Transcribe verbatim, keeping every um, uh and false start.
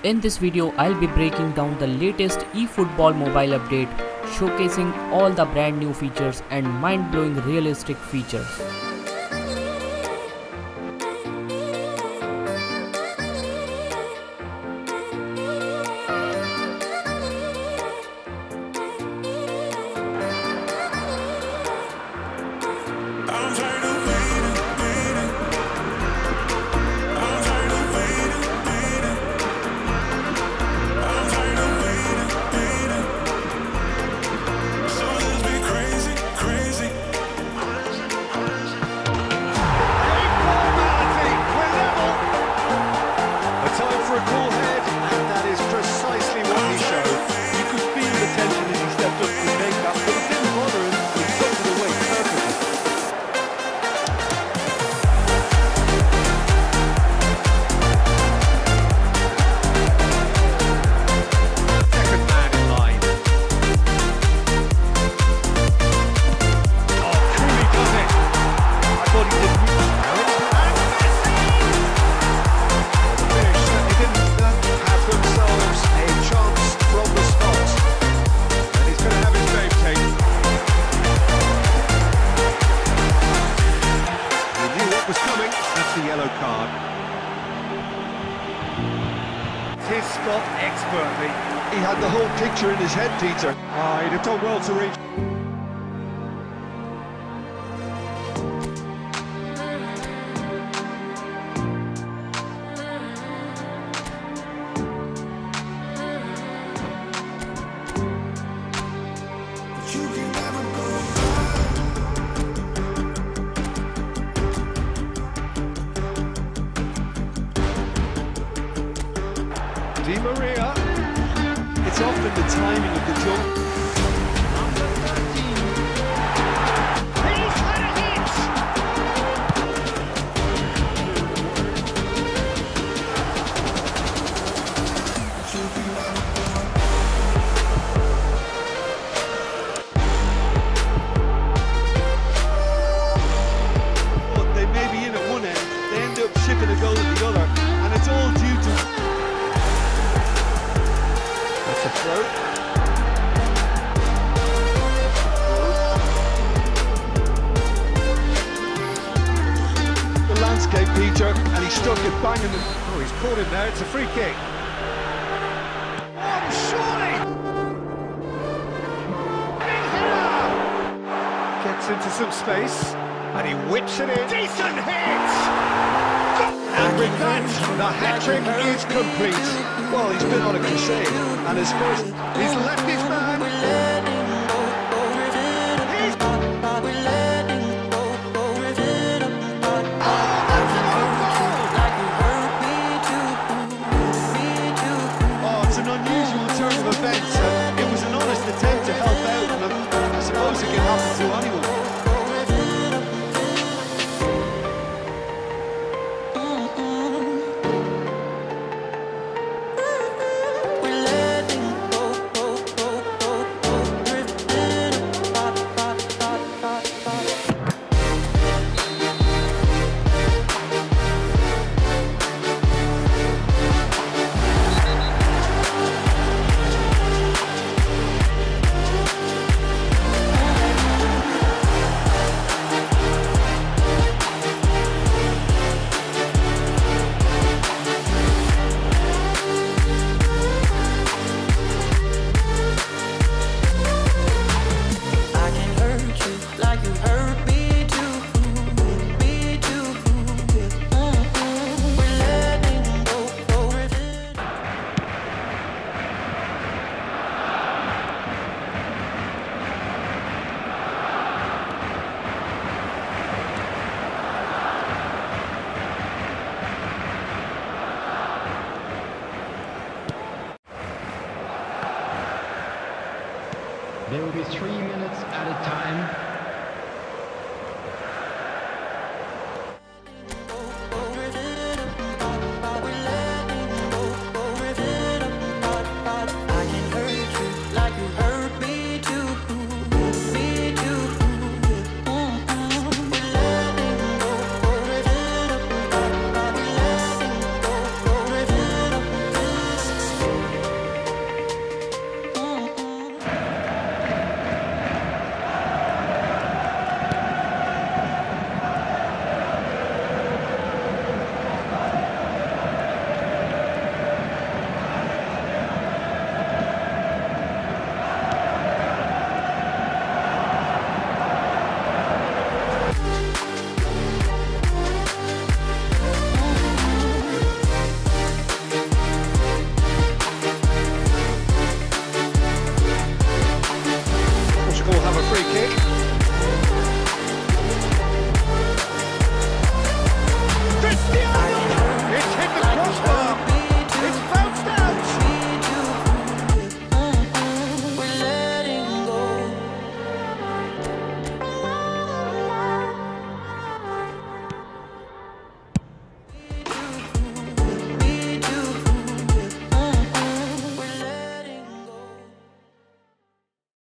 In this video, I'll be breaking down the latest eFootball mobile update, showcasing all the brand new features and mind-blowing realistic features. His spot expertly. He had the whole picture in his head, Peter. Ah, oh, he'd have done well to reach. Di Maria, it's often the timing of the jump. Number thirteen. He's had a hit! But they may be in at one end, they end up shipping a goal at the other, and it's all due to That's a throw. The landscape, Peter, and he stuck it banging. Oh, he's caught him there. It's a free kick. Oh, surely! Big hitter! Gets into some space, and he whips it in. Decent hit! And with that, the hat-trick is complete. Well, he's been on a crusade, and his first, he's left his man. He's... Oh, it's an unusual turn of events. Uh, it was an honest attempt to help out, and I suppose it can happen to anyone. There will be three minutes at a time.